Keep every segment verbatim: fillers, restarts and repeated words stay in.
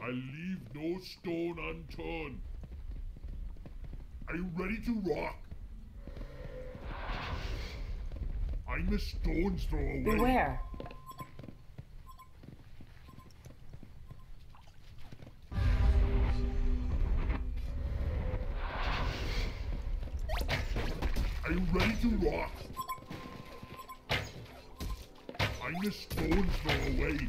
I leave no stone unturned. Are you ready to rock? I'm a stone's throw away. Beware. Are you ready to rock? I'm a stone's throw away.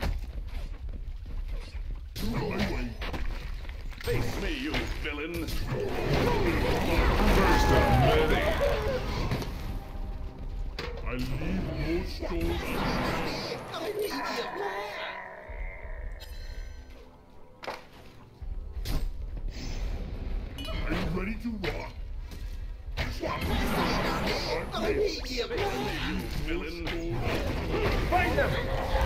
On my way. Face me, you villain! First I'm ready. I leave no stone unturned. Are you ready to rock? Stop. Face me, you villain! Find them!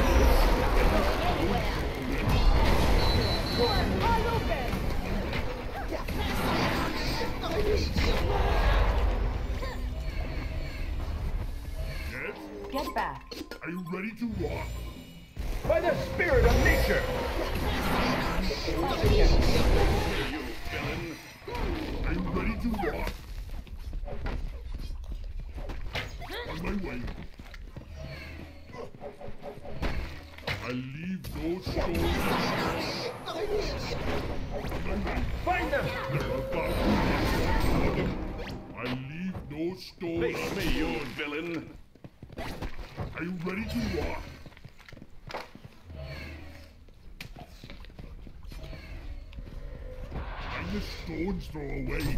Yes? Get back. Are you ready to rock? By the spirit of nature! You villain! Are you ready to rock? On my way. I leave no stone unturned. On my way. Find them! They're about to get them. I leave no stone Face me, you unturned. villain! Are you ready to rock? I'm a stone's throw away.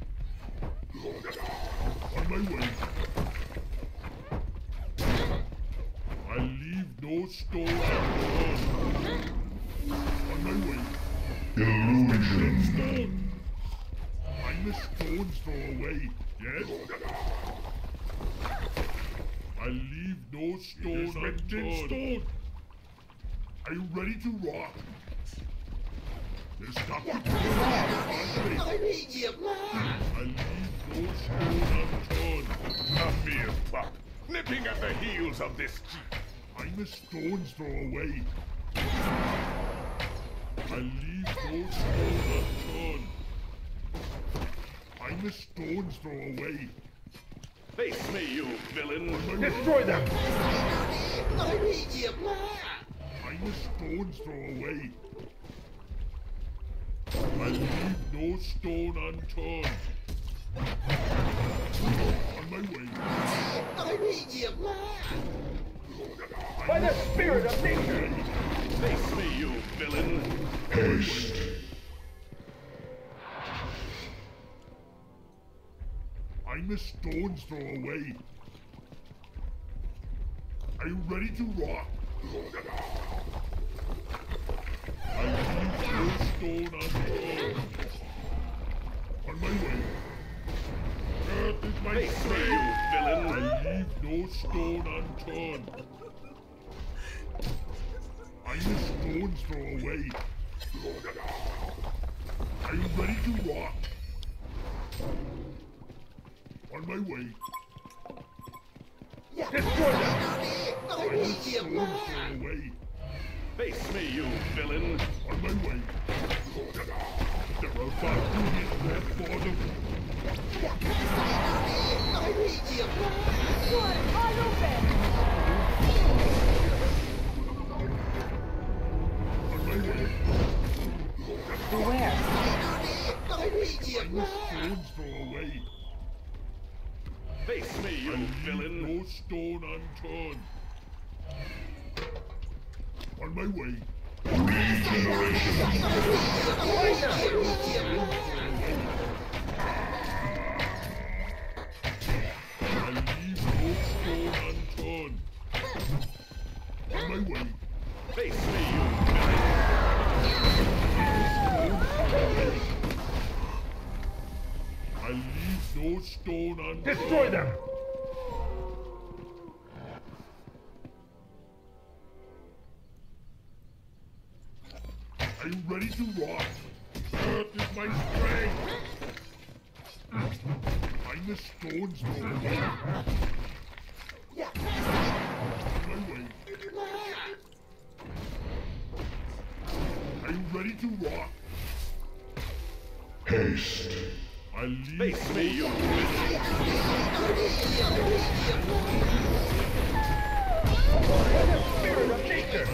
On my way. I leave no stone unturned. On my way. Illusion. I'm a stone's throw away. Yes? I leave no stone unturned. Stone. Are you ready to rock? There's stop it. I leave no stone unturned. A mere pup, nipping at the heels of this chief. I'm a stone's throw away. I leave no stone unturned. I'm a stone's throw away. Face me, you villain! Destroy them! I'm a stone's throw away. I leave no stone unturned. On my way. By the spirit of nature! Face me, you villain! Haste. I'm a stone's throw away. Are you ready to rock? I leave no stone unturned. On my way. Earth is my Face me, strength. you villain! I leave no stone unturned. I'm a stone's throw away. Are you ready to rock? On my way. Destroy them! I'm a stone's throw away. Face me, you villain! On my way. They're about to hit that bottom. On my way. Beware. I'm a stone's throw away. Face me, you I leave villain! no stone unturned. On my way. I leave no stone unturned. On my way. Face me, you villain! I leave no stone unturned. Destroy them! Are you ready to rock? Earth is my strength. I'm a stone's throw away. On my way. Are you ready to rock? Haste. I leave Face me, you Spirit of nature!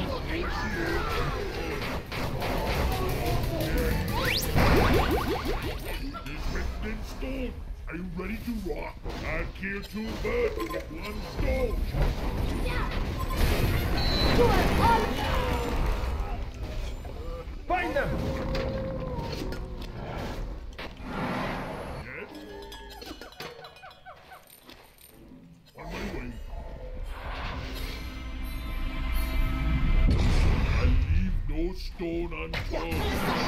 This written in stone. Are you ready to rock? I'll kill two birds with one stone. Find them! Yes? On my way. I leave no stone unturned.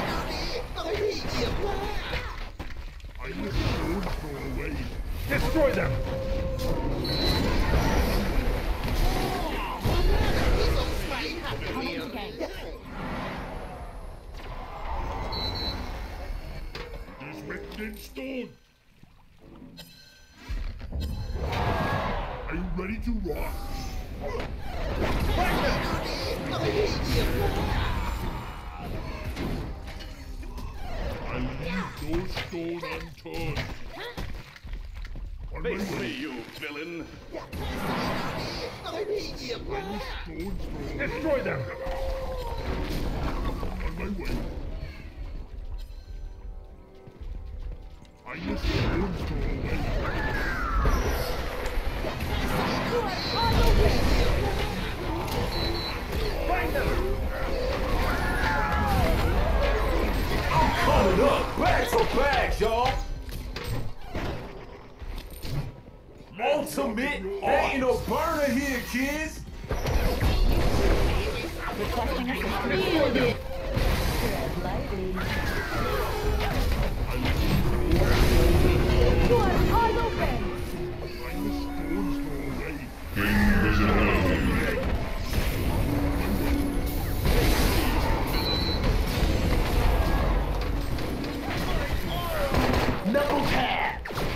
I let stones throw away. Destroy them! It is written in stone. Are you ready to rock? Find them! I leave no stone unturned. On my Face me, way. you villain. I let stones throw away. Destroy them! On my way. I let stones throw away. Find them! Coming up, back to back, y'all. Ultimate, ain't no burner here, kids. Requesting assistance. Yielded. Tread lightly. Door on open. I let stones throw away. Knuckle tap.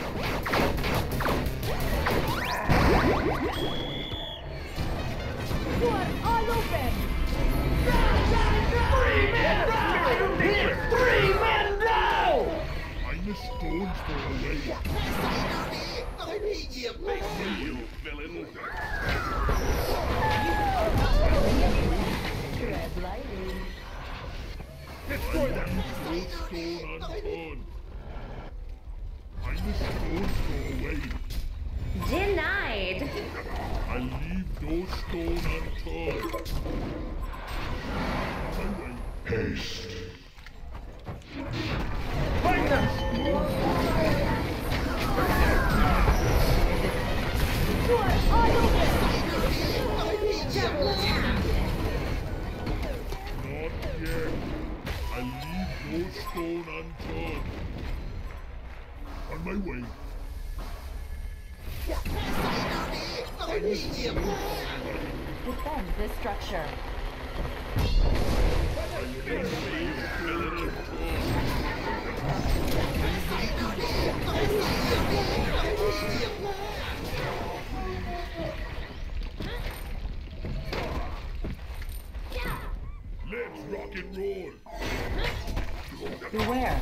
Door on open. Three men down. Three men down. I let stones throw away. Face me, you villain. Tread lightly. Destroy them! No stone unturned. I let stones throw away. Denied. I leave no stone unturned. On my way. Haste. Find them! Door on open. Double tap. Not yet. I leave no stone unturned. On my way. I let stones throw away. Defend this structure. Let's rock and roll. Beware.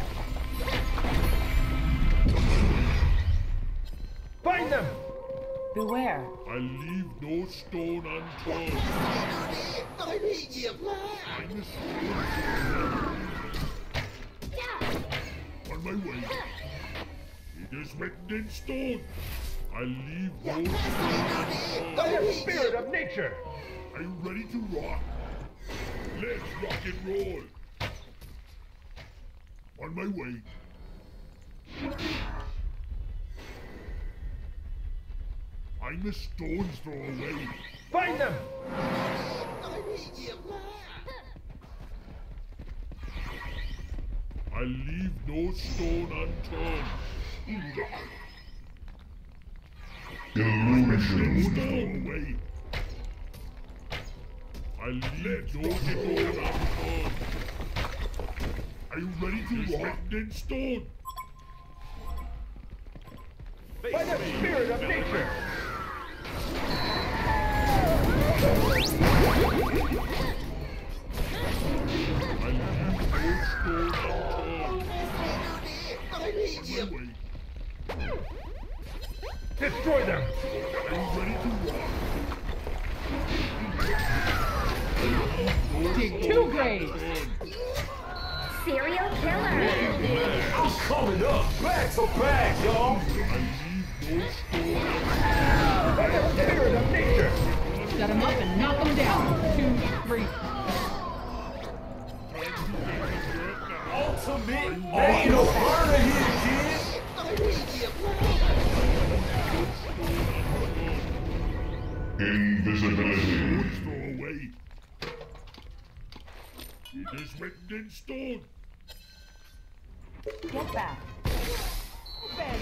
Find them! Beware. I leave no stone unturned. I let stones throw away. On my way. It is written in stone. I leave no stone By unturned. the spirit of nature! Are you ready to rock? Let's rock and roll. On my way. I let stones throw away. Find them! I leave no stone unturned. Stones throw away. I leave no stone unturned. Are you ready to rock in stone? By the spirit of nature! I leave Destroy them! Are you ready to rock? Dig two graves. Serial killer. I'm coming up. Back to back, y'all. I leave no stone By the spirit of nature! Set him up and knock him down. Two, three. Ultimate. There ain't no burner here, kids. Invisibility. Throw away. It is written in stone. Get back. Open.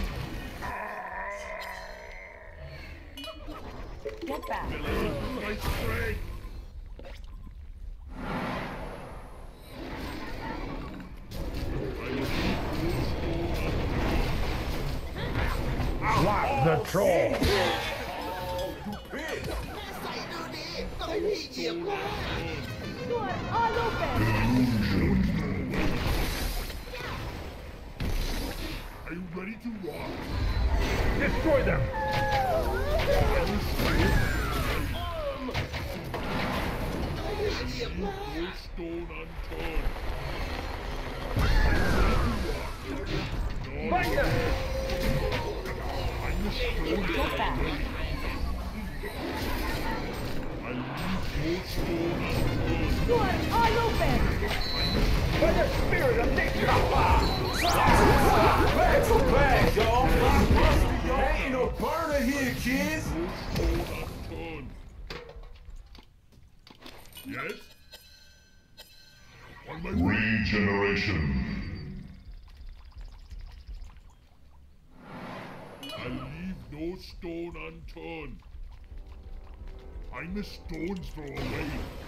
Get back. My strength. Lock the troll! You are all open. Are you ready to rock? Destroy them! No stone unturned. Fight them! Get back. I leave no stone unturned. You are all open. By the spirit of nature! Back to back, y'all. There ain't no burner here, kids. No stone unturned. Yes? On my way. Regeneration. I leave no stone unturned. I'm a stone's throw away.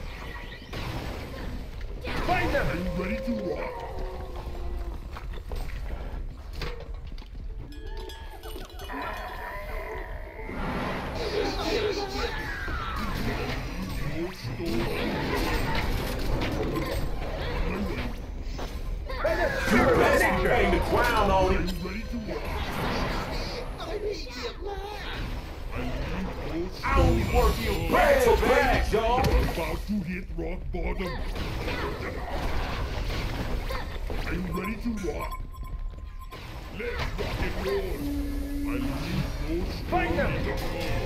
Find them! Are you ready to rock? No stone unturned. By the spirit of nature! Bang the ground on Are it. you ready to rock? I leave no I only stone work you back to back, y'all. You're about to hit rock bottom. Are you ready to rock? Let's rock and roll. I leave no stone Fight them! unturned.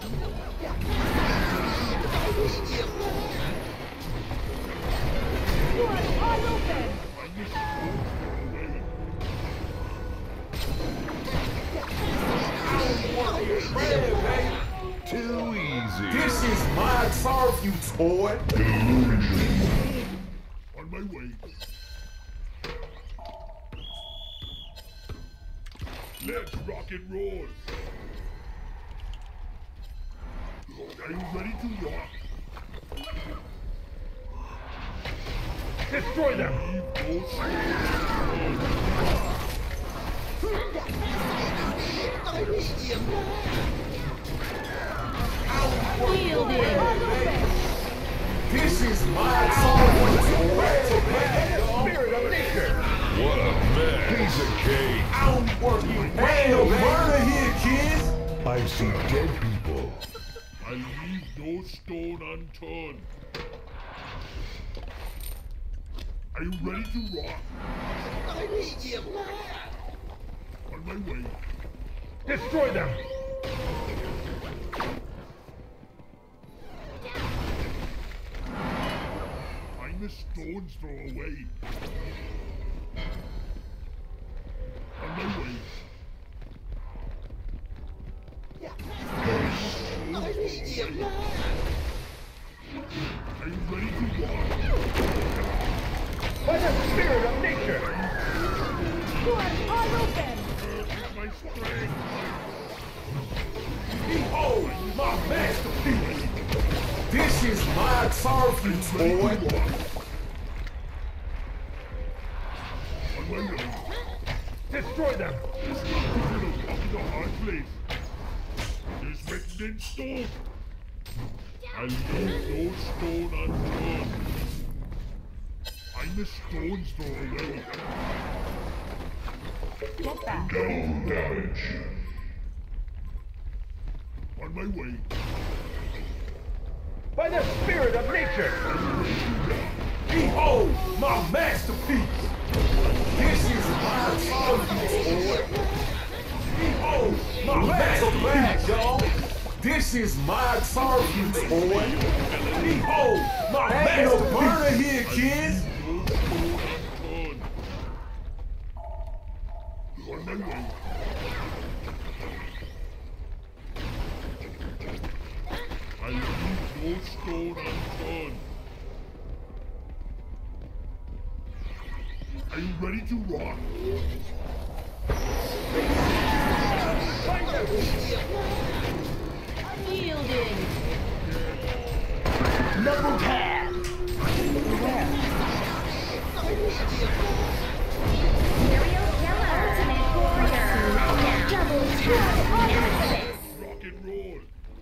You are all open. I'm a stone's throw away. Too easy. This is my turf, you toy. On my way. Let's rock and roll. Are you ready to rock? Destroy them! Leave no stone This is my turf, you toy. Back to back, y'all. Spirit of nature! What a mess. Piece of cake. I only work you back. Ain't no burner here, kids. I see dead people. I leave no stone unturned. Are you ready to rock? On my way. Destroy them! I'm a stone's throw away. On my way. Are you ready to rock? By the spirit of nature! You are all open. My strength. Behold, my masterpiece. This is my turf, you toy. On my way. Destroy them! It's not good to walk in a hard place. It is written in stone. I leave no stone unturned. I'm a stone's throw away. Get back. Double damage. On my way. By the spirit of nature! Behold my masterpiece! This is my masterpiece, boy! Behold my masterpiece, y'all! This is my masterpiece, boy! Behold my masterpiece! Ain't no burner here, kids! On my way. I leave no stone unturned. Are you ready to rock? Unyielding. Knuckle pad! Serial killer. Ultimate warrior. Double tap. Nemesis. Rock and roll.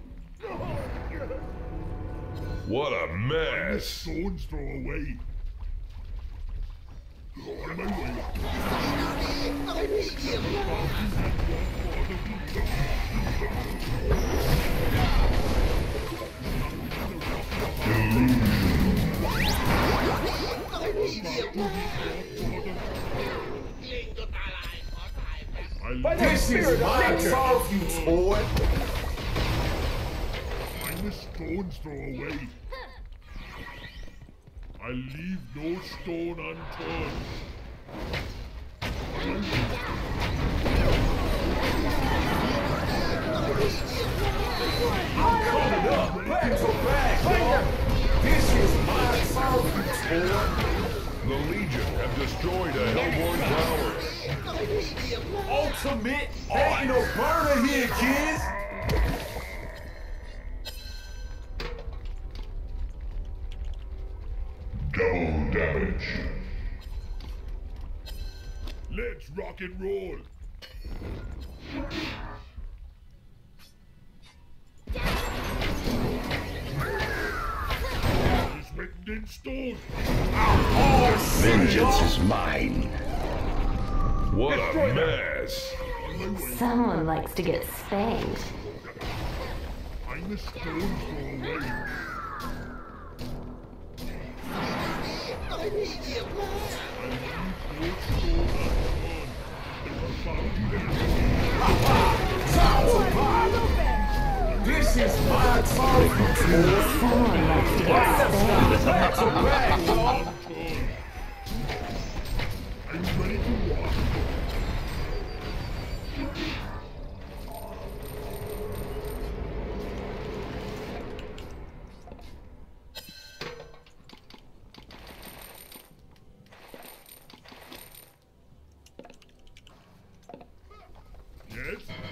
What a mess! Stones throw away. On my way. By the This is spirit of my nature! masterpiece, boy! Find the stones throw away. I leave no stone unturned. Coming up, back to back, y'all! This is my masterpiece, boy! The Legion have destroyed a Hellborn tower. Ultimate! There ain't no burner here, kids! Double damage. Let's rock and roll. It's written in stone. Vengeance is mine. What a mess! On my way. Someone likes to get spanked. Find the stones throw away. I leave no stone unturned. This is my masterpiece, boy! Someone likes to get spanked. Back to back, y'all! Are you ready to rock? Yes?